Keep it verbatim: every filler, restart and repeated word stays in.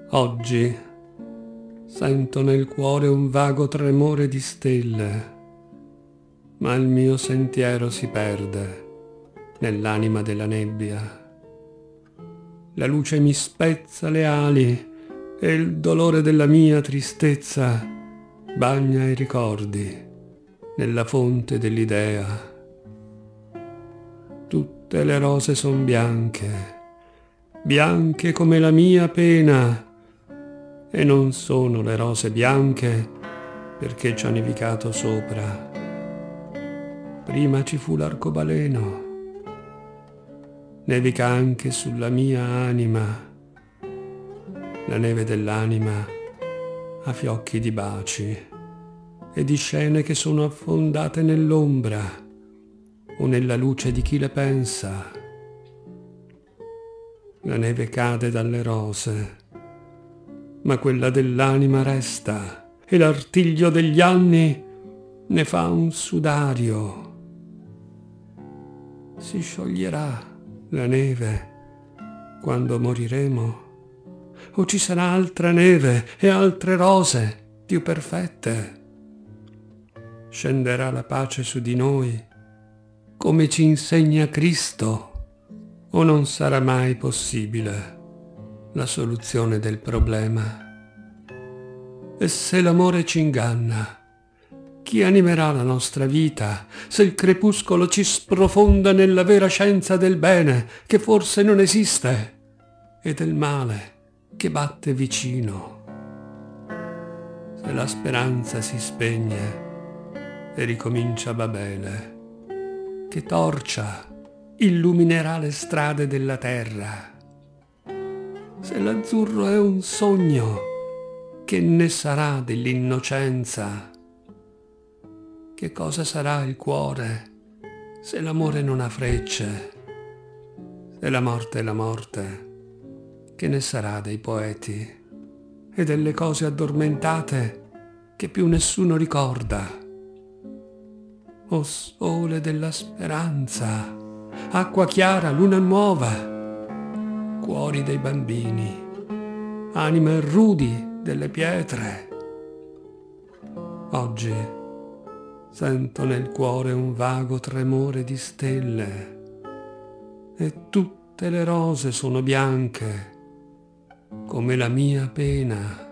Oggi sento nel cuore un vago tremore di stelle, ma il mio sentiero si perde nell'anima della nebbia. La luce mi spezza le ali e il dolore della mia tristezza bagna i ricordi nella fonte dell'idea. Tutte le rose son bianche, bianche come la mia pena, e non sono le rose bianche perché ci ho nevicato sopra. Prima ci fu l'arcobaleno, nevica anche sulla mia anima. La neve dell'anima ha fiocchi di baci e di scene che sono affondate nell'ombra o nella luce di chi le pensa. La neve cade dalle rose, ma quella dell'anima resta e l'artiglio degli anni ne fa un sudario. Si scioglierà la neve quando moriremo, o ci sarà altra neve e altre rose più perfette? Scenderà la pace su di noi come ci insegna Cristo, o non sarà mai possibile la soluzione del problema? E se l'amore ci inganna, chi animerà la nostra vita se il crepuscolo ci sprofonda nella vera scienza del bene che forse non esiste e del male che batte vicino? Se la speranza si spegne e ricomincia Babele, che torcia illuminerà le strade della terra? Se l'azzurro è un sogno, che ne sarà dell'innocenza? Che cosa sarà il cuore se l'amore non ha frecce? Se la morte è la morte, che ne sarà dei poeti e delle cose addormentate che più nessuno ricorda? O sole della speranza, acqua chiara, luna nuova, cuori dei bambini, anime rudi delle pietre. Oggi sento nel cuore un vago tremore di stelle e tutte le rose sono bianche come la mia pena.